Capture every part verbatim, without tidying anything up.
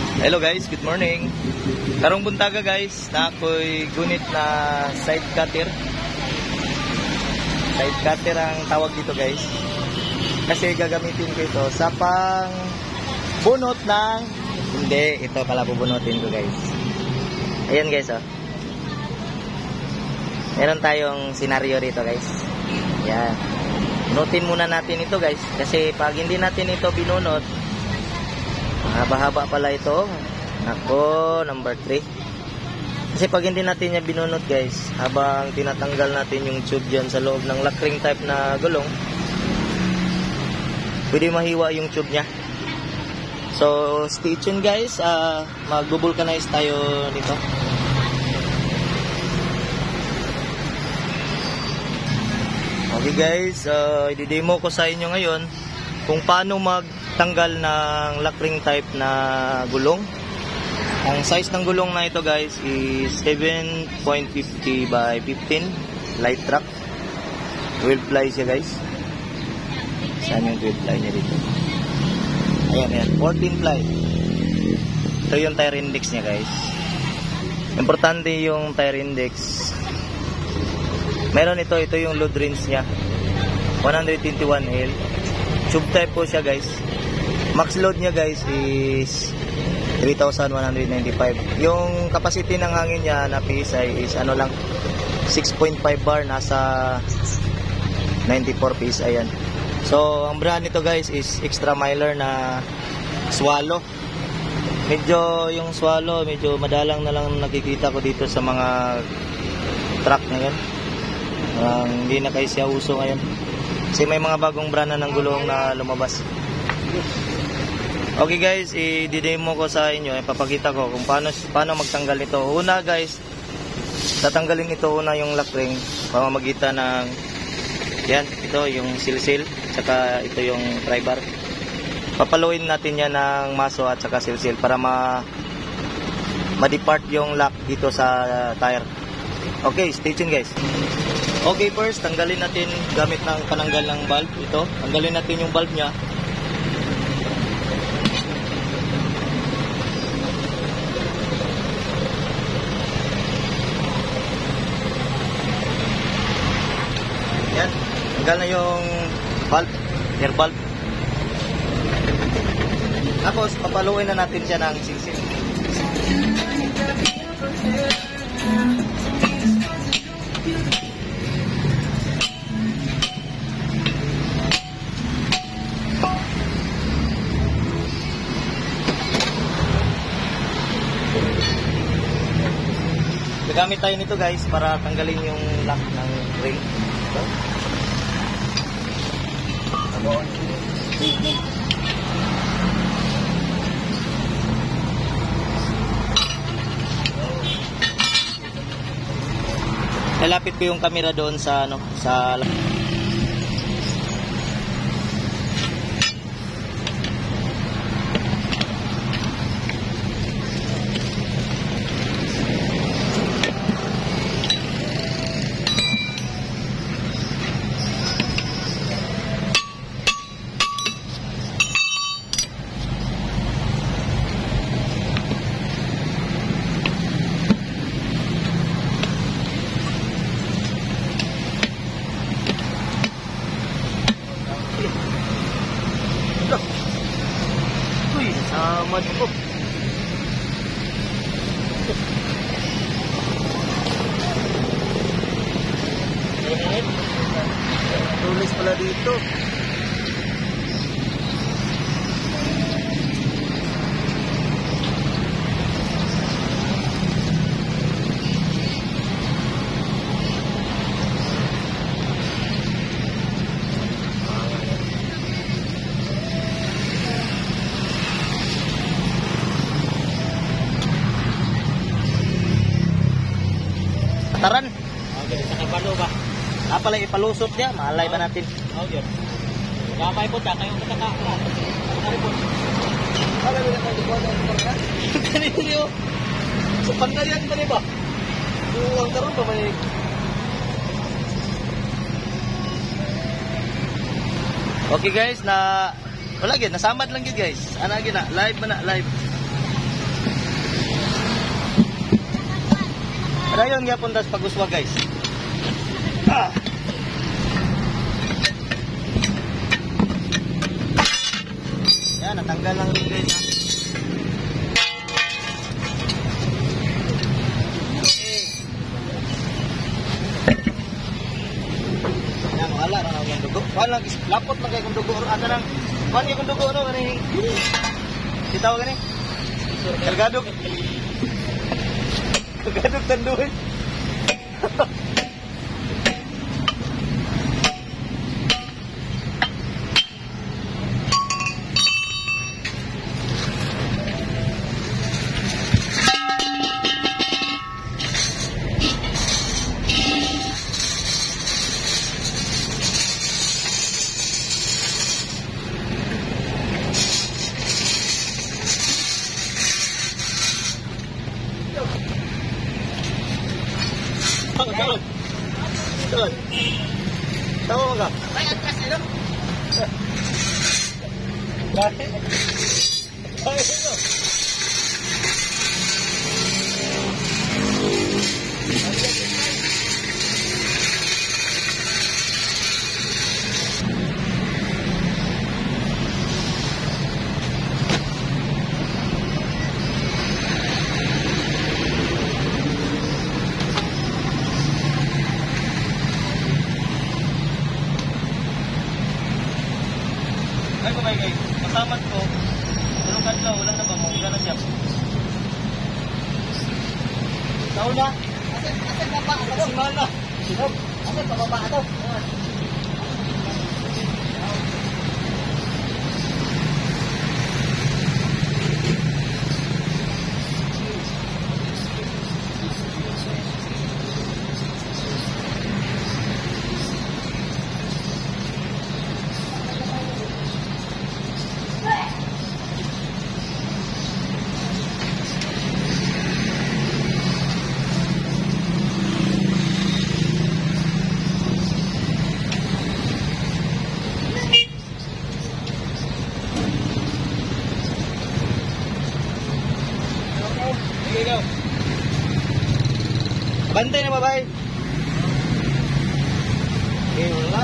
Hello guys, good morning. Karong buntaga guys, na ako'y gunit na side cutter. Side cutter ang tawag dito guys. Kasi gagamitin ko ito sa pang bunot ng, hindi, ito pala bubunutin ko guys. Ayan guys oh. Meron tayong senaryo rito guys. Yan. Bunutin muna natin ito guys. Kasi pag hindi natin ito binunot, haba-haba pala ito. Ako, number three. Kasi pag hindi natin niya binunot guys, habang tinatanggal natin yung tube dyan sa loob ng lock ring type na gulong, pwede mahiwa yung tube niya. So, stay tuned guys. Uh, Mag-vulcanize tayo nito. Okay guys, uh, i-demo ko sa inyo ngayon kung paano magtanggal ng lock ring type na gulong. Ang size ng gulong na ito guys is seven point five zero by fifteen light track. twelve ply siya guys. Saan yung twelve ply niya dito? Ayan, ayan. fourteen ply. Ito yung tire index niya guys. Importante yung tire index. Meron ito, ito yung load range niya. one twenty-one L. Tube type po siya guys. Max load niya guys is three thousand one hundred ninety-five. Yung capacity ng hangin niya na P S I is ano lang, six point five bar, nasa ninety-four P S I yan. So ang brand nito guys is Extra Miler na Swallow. Medyo yung Swallow, medyo madalang na lang nakikita ko dito sa mga truck ngayon. Uh, hindi na kayo siya uso ngayon. Kasi may mga bagong brand na ng gulong na lumabas. Okay guys, i-demo ko sa inyo, ipapakita ko kung paano, paano magtanggal nito. Una guys, tatanggalin ito una yung lock ring, pamamagitan ng yan, ito yung silsil, saka ito yung pry bar. Papaluin natin yan ng maso at saka silsil para ma ma-depart yung lock dito sa tire. Okay, stay tuned guys. Okay, first tanggalin natin gamit ng pananggal ng valve ito. Tanggalin natin yung valve niya. Yan, tanggal na yung valve, air valve. Tapos papaluin na natin siya ng silsil. Gagamit tayo nito guys para tanggalin yung lock ng ring. Ito. Lalapit ko yung camera doon sa ano, sa Samad ko. Tulis pala dito. Taran. Okay, sa kabalo ba? Ah, pala ipalusot niya, malay ba natin? Oh, yun. Gamay po ta kayong kataka. Ano po? Wala ba na tayo ba? Kanino? Sa pangkarian ba ba? Ang karon pa ba? Okay guys, na wala gyud, nasamad lang gyud guys. Ana gyud na, live man na, live. Padayon gyapon tas pag-uswag guys. Ah. Yan, natanggal lang din guys. Ha? Yan, wala na lang yung dugo. Wala lang, lapot lang kayo kung dugo. Ano lang, wala kayo kung dugo, ano, gani. Sitaw gani. Kalgadok. Kalgadok tanduhin. Doon. Doon. Tawa mo ka? Ay, ang kasi lang. Bakit? Bakit ito? Ay ko guys, masamat ko. Tulong kadlaw, wala na ba mo? Wala na siya. Taon na? Asan, asan baba? Asan mana? Sinog? Asan pababa ito? Bantay na babae. Okay, wala.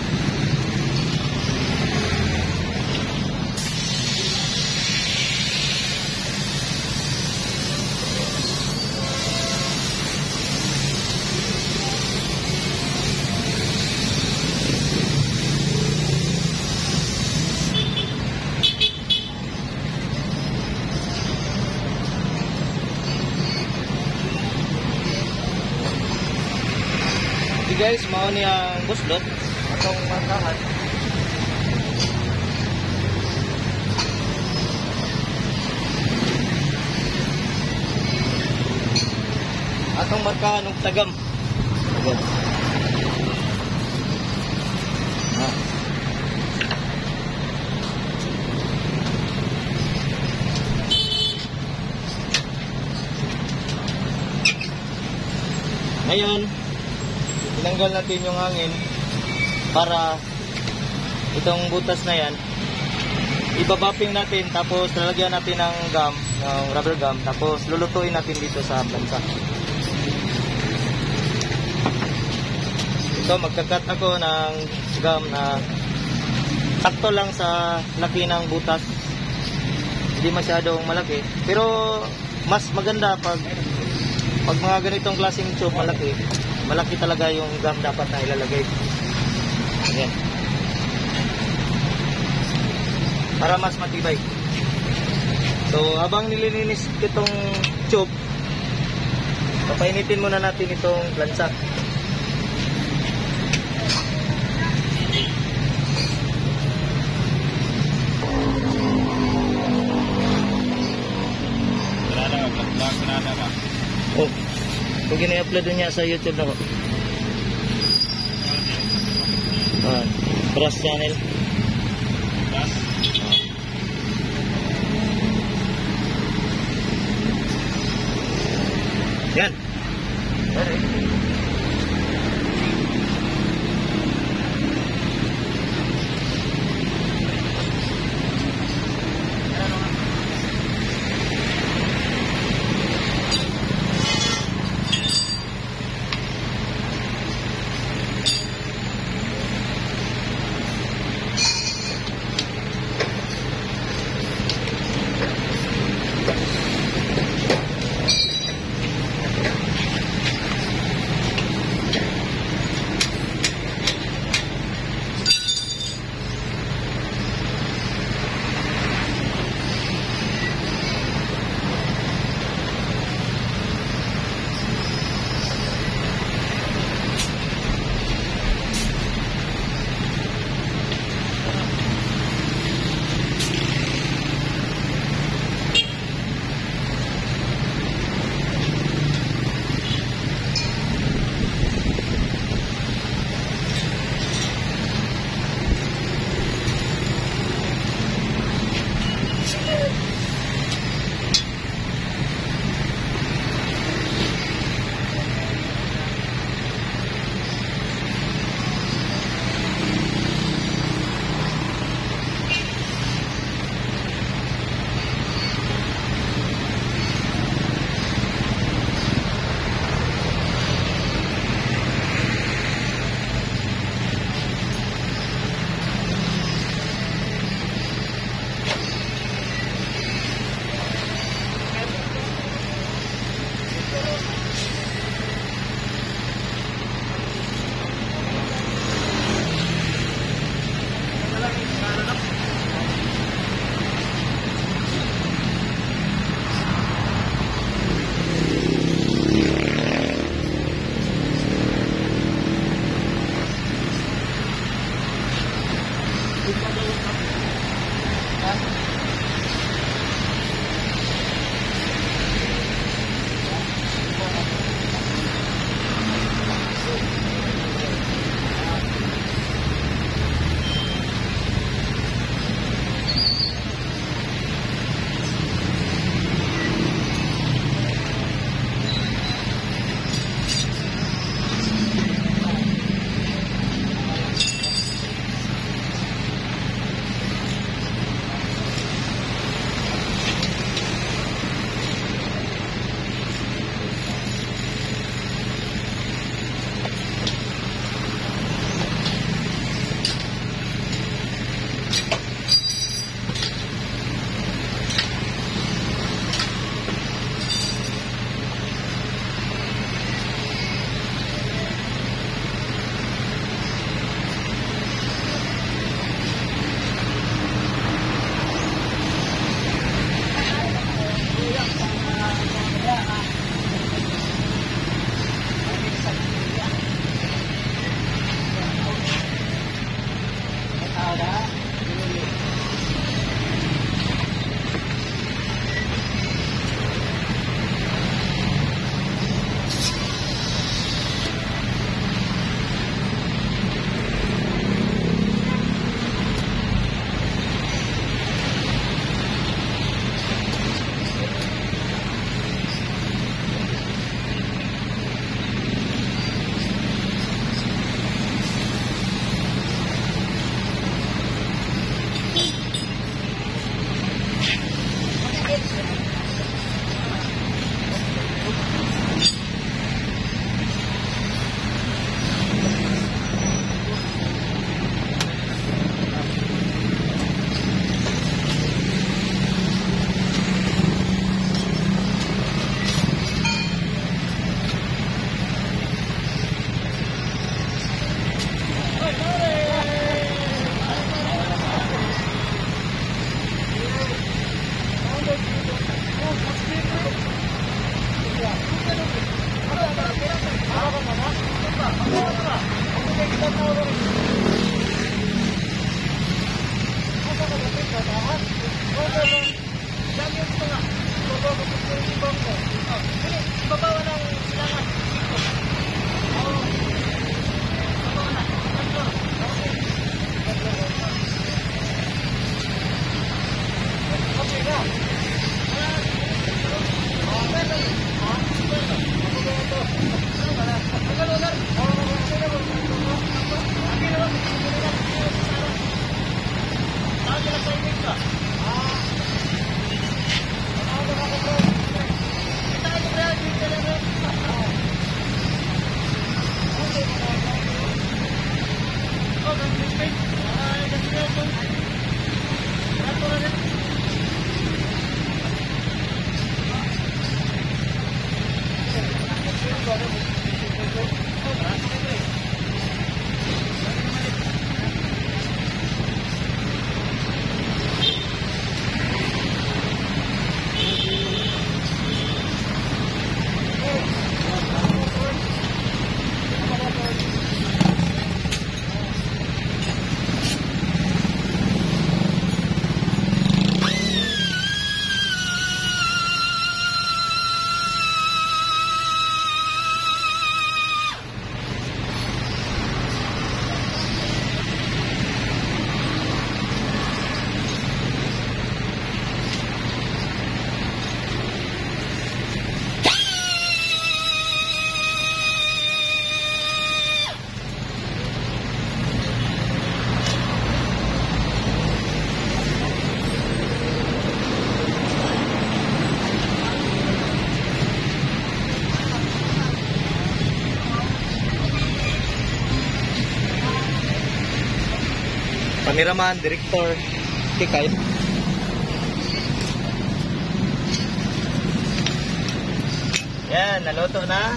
Guys, mao ni ang buslot atong markahan. Atong markahan og tagam. Tagam. Ah. Ngayon, tinanggal natin yung hangin para itong butas na yan ibabapping natin, tapos lalagyan natin ng gum, ng rubber gum, tapos lulutuin natin dito sa plansa. Ito, magkakat ako ng gum na sakto lang sa laki ng butas, hindi masyadong malaki, pero mas maganda pag pag mga ganitong klaseng tube malaki. Malaki talaga yung gum dapat na ilalagay. Ayan. Para mas matibay. So, habang nililinis itong tube, papainitin muna natin itong plansa. Wala na, vlog na na ba? Oh. Kung gina-upload niya sa YouTube na ko. Ah, Brass channel. Brass? Yan. cameraman, director, Kikay. Yan, naluto na.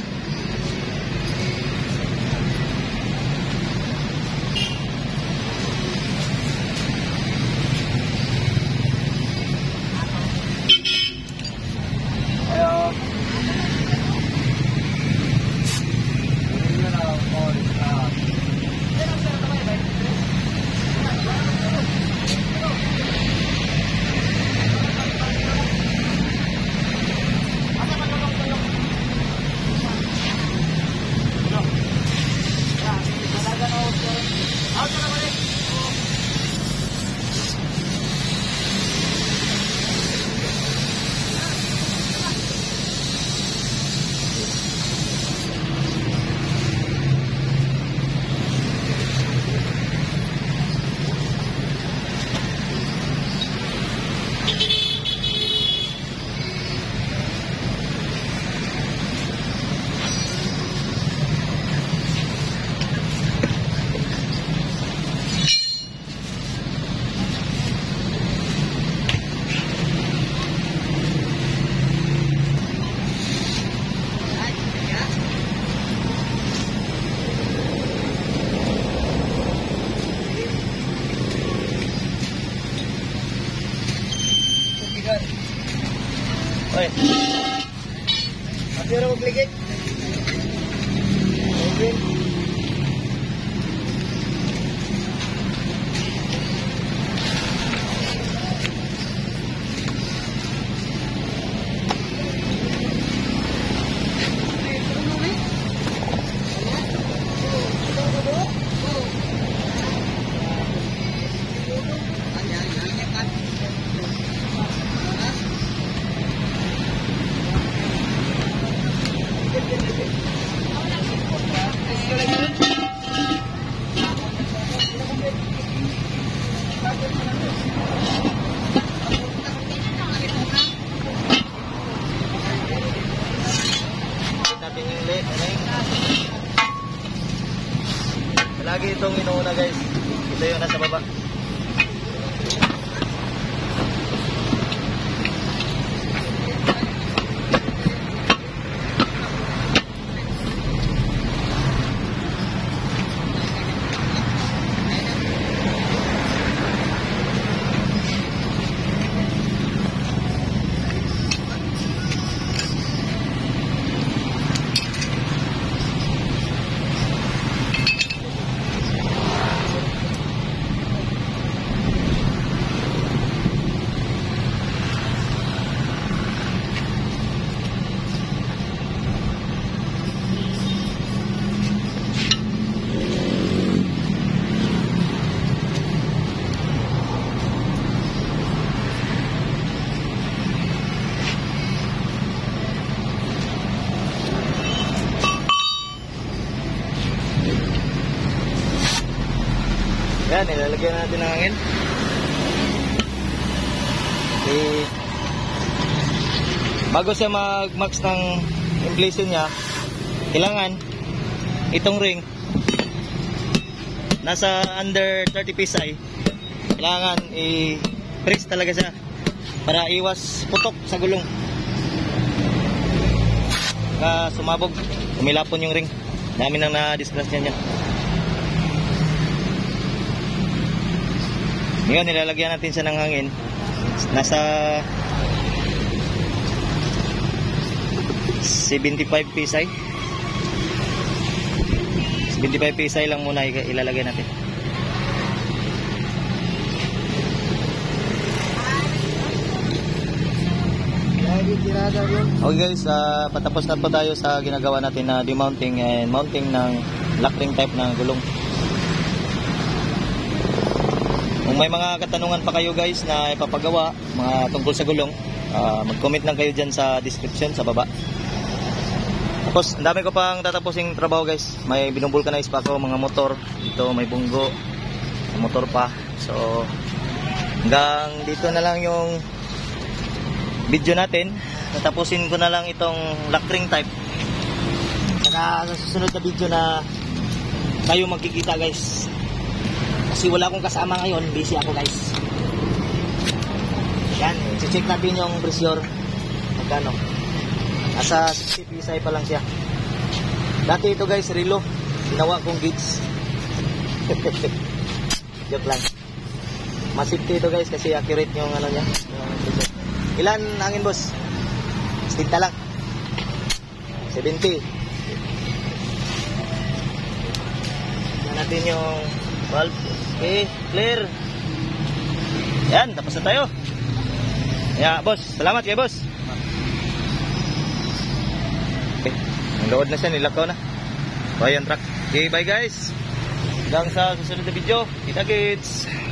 Ayo. Oy. Tapi orang magligid. Okay. Natin yung late, lagi itong inuuna guys. Ito yung nasa baba. Yan, ilalagyan natin ng hangin. Okay. Bago siya mag-max ng inflation niya, kailangan itong ring nasa under thirty P S I. Kailangan i-press talaga siya para iwas putok sa gulong. Ka sumabog, umilapon yung ring. Dami nang na-discuss niyan yan. Ngayon, nilalagyan natin siya ng hangin. Nasa seventy-five P S I. seventy-five P S I lang muna ilalagay natin. Okay guys, uh, patapos na po tayo sa ginagawa natin na demounting and mounting ng lock ring type na gulong. Kung may mga katanungan pa kayo guys na ipapagawa, mga tungkol sa gulong, uh, mag-comment lang kayo dyan sa description sa baba. Tapos, ang dami ko pang tatapusing trabaho guys. May binubulkanize pa ako, mga motor. Dito may bunggo, motor pa. So, hanggang dito na lang yung video natin. Natapusin ko na lang itong lock ring type. Saka sa susunod na video na tayo magkikita guys. Kasi wala akong kasama ngayon, busy ako guys. Yan, check natin yung pressure. Magkano? Nasa sixty P S I pa lang siya. Dati ito guys, relo. Ginawa kong gauge. Joke lang. Mas safety ito guys kasi accurate yung ano niya. Yung pressure. Ilan hangin boss? Stinta lang. seventy. Yan natin yung valve. Okay, clear. Yan, tapos na tayo. Yeah, boss. Salamat kay boss. Okay, ang load na siya, nilakaw na. Bayan truck. Okay, bye guys. Hanggang sa susunod na video. Kita kits.